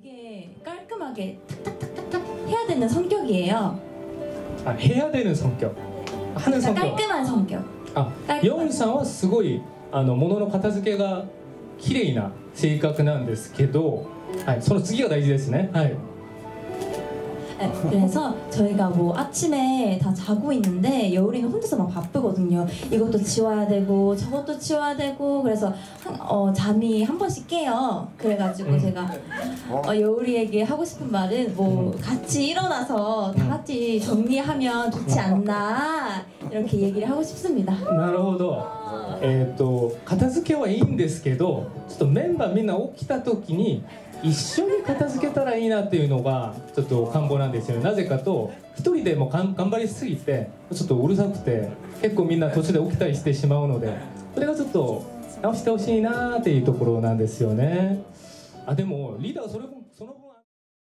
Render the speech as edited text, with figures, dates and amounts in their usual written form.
되게 깔끔하게 탁탁탁탁 해야 되는 성격이에요. 아, 해야 되는 성격. 하는 성격. 깔끔한 성격. 아,ヨンさんはすごい物の片付けが綺麗な性格なんですけど、はい、その次が大事ですね。はい。 네, 그래서 저희가 뭐 아침에 다 자고 있는데 여울이는 혼자서 막 바쁘거든요. 이것도 치워야 되고 저것도 치워야 되고 그래서 잠이 한 번씩 깨요. 그래가지고 제가 여울이에게 하고 싶은 말은 뭐 같이 일어나서 다 같이 정리하면 좋지 않나 이렇게 얘기를 하고 싶습니다. なるほど。片付けはいいんですけど、ちょっとメンバーみんな起きた時に一緒に片付けたらいいなっていうのがちょっと願望なんですよね。なぜかと一人でも頑張りすぎてちょっとうるさくて結構みんな途中で起きたりしてしまうので、それがちょっと直してほしいなっていうところなんですよね。あ、でもリーダーその分